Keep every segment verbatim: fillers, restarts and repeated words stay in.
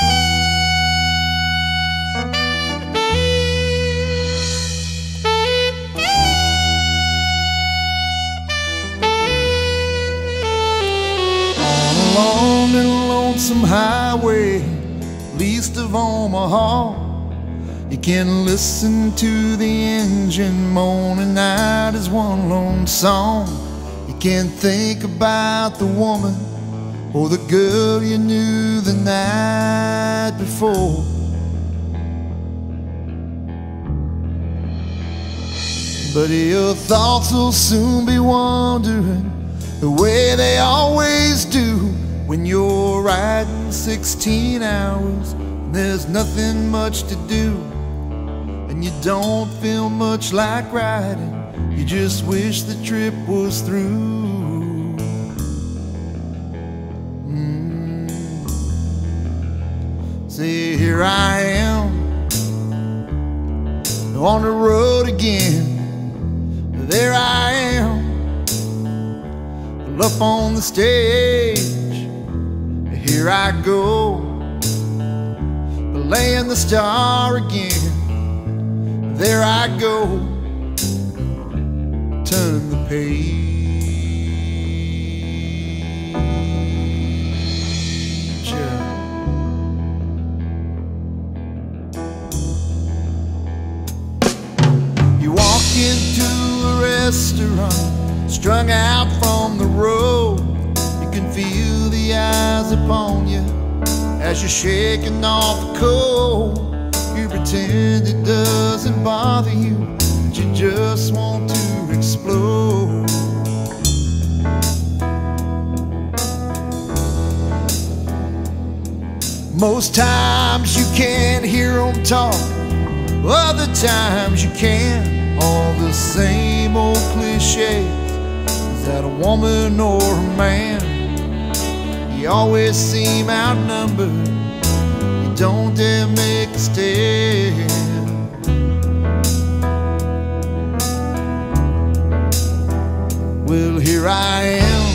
Long and lonesome highway, east of Omaha, you can listen to the engine moaning out as one lone song. You can think about the woman or the girl you knew the night before. But your thoughts will soon be wandering the way they always do when you're riding sixteen hours and there's nothing much to do, and you don't feel much like riding. You just wish the trip was through. mm. See, here I am on the road again. There I am, up on the stage. Here I go, playing the star again. There I go, turn the page. You walk into a restaurant, strung out from the road. You can feel the eyes upon you as you're shaking off the cold. You pretend it doesn't bother you, but you just want to explode. Most times you can't hear them talk, other times you can. All the same old cliches. Is that a woman or a man? You always seem outnumbered. You don't dare make a stand. Well, here I am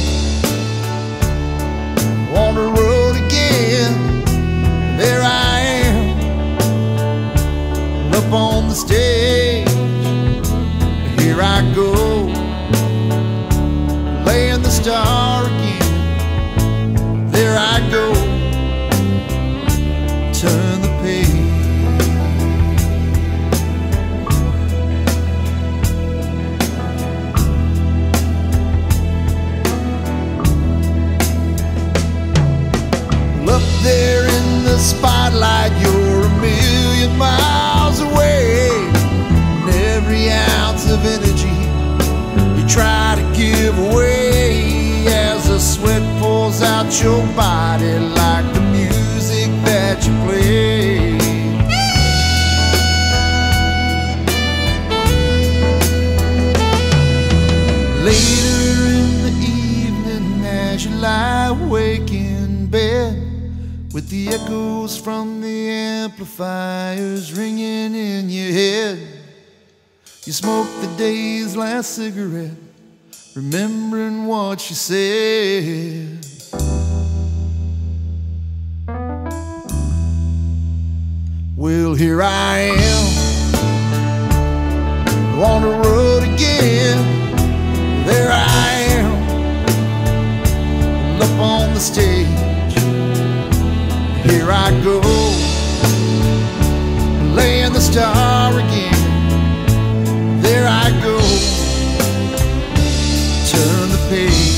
on the road again. There I am, up on the stage. Here I go, laying the star again. There I go, turn the page. Up there in the spotlight, you're a million miles away, and every ounce of energy you try to give away as the sweat pours out your body like the music that you play. Later in the evening, as you lie awake in bed, with the echoes from the amplifiers ringing in your head, you smoke the day's last cigarette, remembering what she said. Well, here I am on the road again. There I am, up on the stage. Here I go, laying the star again. There I go, turn the page.